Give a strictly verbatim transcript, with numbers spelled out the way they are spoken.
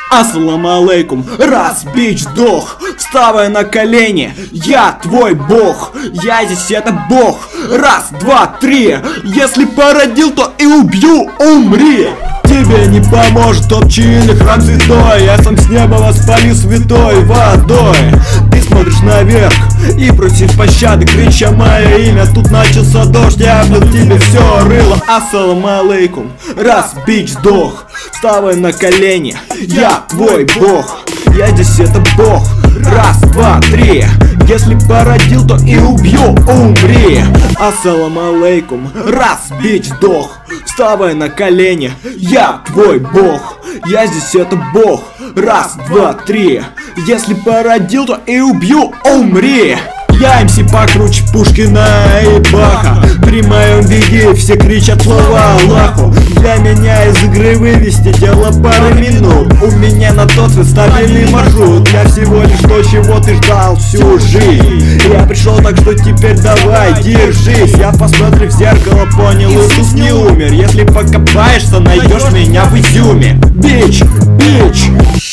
Ассаламу алейкум, раз, бич, дох, вставай на колени, я твой бог, я здесь это бог, раз, два, три, если породил, то и убью, умри. Тебе не поможет топ-чин или храм святой, я сам с неба воспалю святой водой. Ты смотришь наверх и просишь пощады, крича мое имя, тут начался дождь, я облил тебе все рыло. Ассаламу алейкум, раз, бич, дох, вставай на колени, я твой бог, я здесь это бог, раз, два, три, если породил, то и убью, умри. Ассаламу алейкум, раз, бич, дох, вставай на колени, я твой бог, я здесь это бог, раз, два, три, если породил, то и убью, умри. Я эм си покруче Пушкина и Баха, при моем виде все кричат слова Аллаху. Для меня из игры вывести дело пары минут, у меня на тот свет стабильный маршрут. Я всего лишь то, чего ты ждал всю жизнь. Я пришел, так что теперь давай, держись. Я, посмотрев в зеркало, понял, Иисус не умер. Если покопаешься, найдешь меня в изюме. Бич, бич.